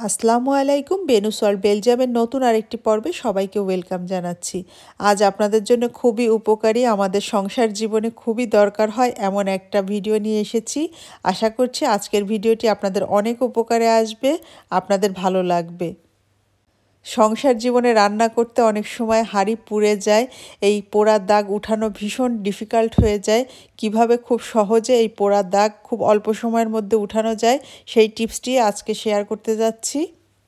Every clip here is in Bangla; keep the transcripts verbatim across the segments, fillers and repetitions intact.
আসসালামু আলাইকুম। বেনু সল্ট বেলজিয়ামের নতুন আরেকটি পর্বে সবাইকে ওয়েলকাম জানাচ্ছি। আজ আপনাদের জন্য খুবই উপকারী, আমাদের সংসার জীবনে খুবই দরকার হয় এমন একটা ভিডিও নিয়ে এসেছি। আশা করছি আজকের ভিডিওটি আপনাদের অনেক উপকারে আসবে, আপনাদের ভালো লাগবে। সংসার জীবনে রান্না করতে অনেক সময় হাঁড়ি পুড়ে যায়, এই পোড়ার দাগ উঠানো ভীষণ ডিফিকাল্ট হয়ে যায়। কিভাবে খুব সহজে এই পোড়ার দাগ খুব অল্প সময়ের মধ্যে উঠানো যায় সেই টিপসটি আজকে শেয়ার করতে যাচ্ছি।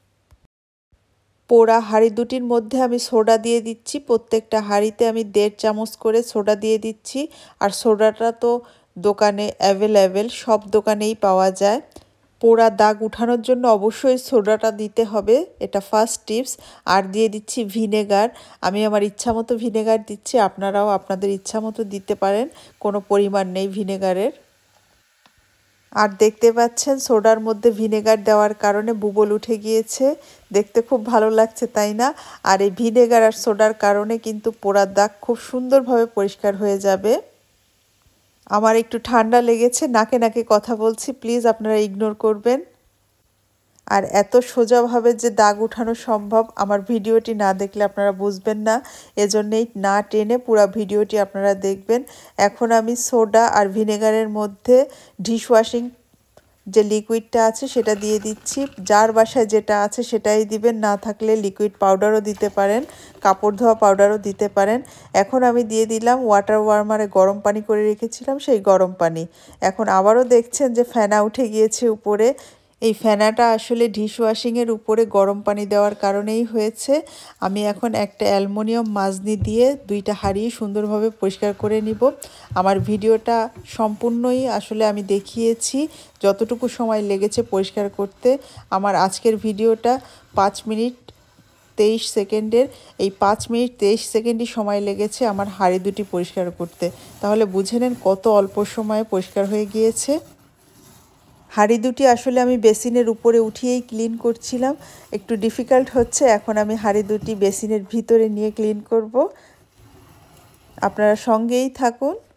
পোড়া হাঁড়ি দুটির মধ্যে আমি সোডা দিয়ে দিচ্ছি। প্রত্যেকটা হাঁড়িতে আমি দেড় চামচ করে সোডা দিয়ে দিচ্ছি। আর সোডাটা তো দোকানে অ্যাভেলেবেল, সব দোকানেই পাওয়া যায়। পোড়া দাগ উঠানোর জন্য অবশ্যই সোডাটা দিতে হবে, এটা ফার্স্ট টিপস। আর দিয়ে দিচ্ছি ভিনেগার। আমি আমার ইচ্ছা মতো ভিনেগার দিচ্ছি, আপনারাও আপনাদের ইচ্ছা মতো দিতে পারেন, কোনো পরিমাণ নেই ভিনেগারের। আর দেখতে পাচ্ছেন সোডার মধ্যে ভিনেগার দেওয়ার কারণে বুবল উঠে গিয়েছে, দেখতে খুব ভালো লাগছে তাই না? আর এই ভিনেগার আর সোডার কারণে কিন্তু পোড়ার দাগ খুব সুন্দরভাবে পরিষ্কার হয়ে যাবে। আমার একটু ঠান্ডা লেগেছে, নাকে নাকে কথা বলছি, প্লিজ আপনারা ইগনোর করবেন। আর এত সোজাভাবে যে দাগ উঠানো সম্ভব আমার ভিডিওটি না দেখলে আপনারা বুঝবেন না, এজন্যই না টেনে পুরো ভিডিওটি আপনারা দেখবেন। এখন আমি সোডা আর ভিনেগারের মধ্যে ডিশওয়াশিং যে লিকুইডটা আছে সেটা দিয়ে দিচ্ছি। যার বাসায় যেটা আছে সেটাই দিবেন, না থাকলে লিকুইড পাউডারও দিতে পারেন, কাপড় ধোয়া পাউডারও দিতে পারেন। এখন আমি দিয়ে দিলাম ওয়াটার ওয়ার্মারে গরম পানি করে রেখেছিলাম সেই গরম পানি। এখন আবারও দেখছেন যে ফেনা উঠে গিয়েছে উপরে। এই ফেনাটা আসলে ডিশওয়াশিংয়ের উপরে গরম পানি দেওয়ার কারণেই হয়েছে। আমি এখন একটা অ্যালুমিনিয়াম মাজনি দিয়ে দুইটা হাঁড়ি সুন্দরভাবে পরিষ্কার করে নিব। আমার ভিডিওটা সম্পূর্ণই আসলে আমি দেখিয়েছি যতটুকু সময় লেগেছে পরিষ্কার করতে। আমার আজকের ভিডিওটা পাঁচ মিনিট তেইশ সেকেন্ডের, এই পাঁচ মিনিট তেইশ সেকেন্ডই সময় লেগেছে আমার হাঁড়ি দুটি পরিষ্কার করতে। তাহলে বুঝে নেন কত অল্প সময়ে পরিষ্কার হয়ে গিয়েছে। হাঁড়ি দুটি আসলে আমি বেসিনের উপরে উঠিয়েই ক্লিন করছিলাম, একটু ডিফিকাল্ট হচ্ছে। এখন আমি হাঁড়ি দুটি বেসিনের ভিতরে নিয়ে ক্লিন করব, আপনারা সঙ্গেই থাকুন।